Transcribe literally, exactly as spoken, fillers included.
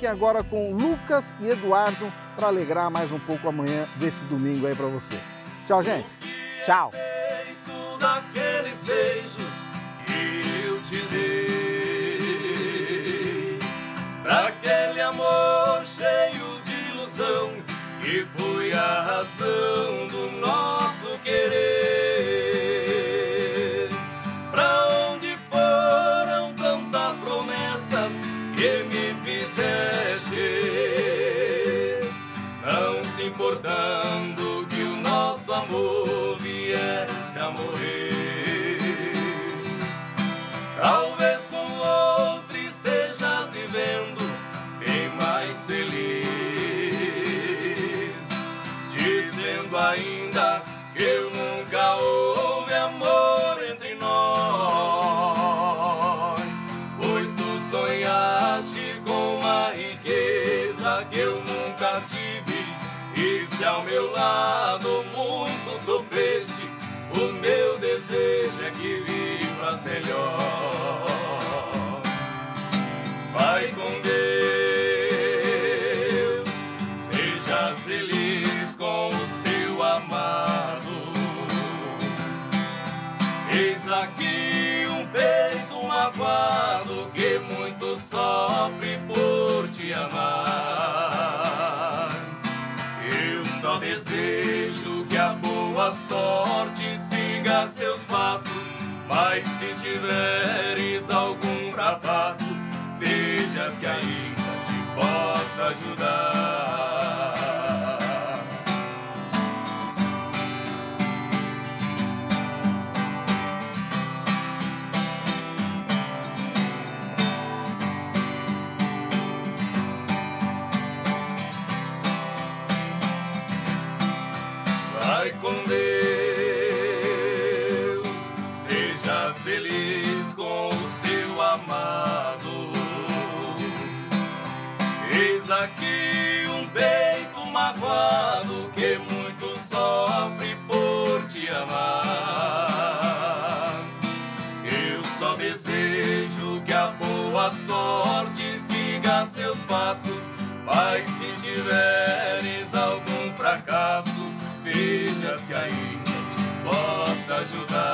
Fiquem agora com Lucas e Eduardo para alegrar mais um pouco a manhã desse domingo aí para você. Tchau, gente. Tchau. Daqueles beijos que eu te dei, daquele amor cheio de ilusão que foi a razão do nosso querer. Pra onde foram tantas promessas que me fizeste, não se importando que o nosso amor viesse a morrer. Talvez com outro estejas vivendo bem mais feliz, dizendo ainda que eu nunca houve amor entre nós, pois tu sonhaste com uma riqueza que eu nunca tive, e se ao meu lado muito sofreste, o meu desejo é que vivas melhor. Vai com Deus, seja feliz com o seu amado. Eis aqui um peito magoado que muito sofre por te amar. Eu só desejo que a boa sorte siga seus passos, mas se tiveres algum fracasso, vejas que ainda te posso ajudar. Vai com Deus, seja feliz com o seu amado. Eis aqui um peito magoado que muito sofre por te amar. Eu só desejo que a boa sorte siga seus passos, mas se tiveres algum fracasso, vejas que ainda te posso ajudar.